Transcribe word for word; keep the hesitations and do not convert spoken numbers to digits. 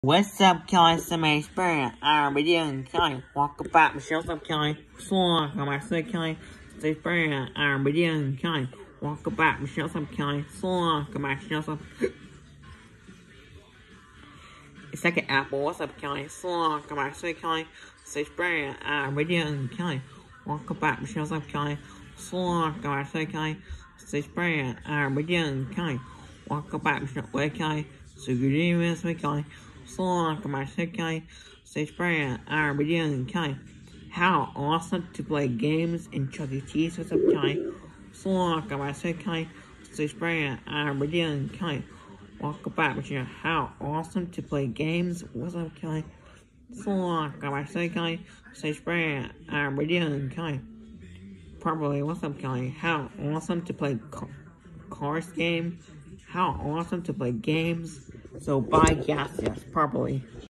What's up, Kelly? Somebody Spirit. I'm doing Kelly. Walk about Michelle's up, Kelly. Slong on my side, Kelly. Stay Spirit. I'm doing Kelly. Walk about Michelle's up, Kelly. Slong on my Michelle's up. Second apple. What's up, Kelly? Slong on my side, Kelly. Stay Spirit. I'm doing Kelly. Walk about Michelle's up, Kelly. Slong on my side, Kelly. Stay Spirit. I'm doing Kelly. Walk about Michelle's way, Kelly. So good evening, Miss Kelly. So long, my side, Kelly. Stage Brian, I'm doing Kelly. How awesome to play games in Chuck E. Cheese with up, Kelly. So long, my side, Kelly. Stage Brian, I'm doing Kelly. Welcome back, Michelle. How awesome to play games. What's up, Kelly? So long, my side, Kelly. Stage Brian, I'm doing Kelly. Probably, what's up, Kelly? How awesome to play ca cars game. How awesome to play games. So buy gas, yes, probably.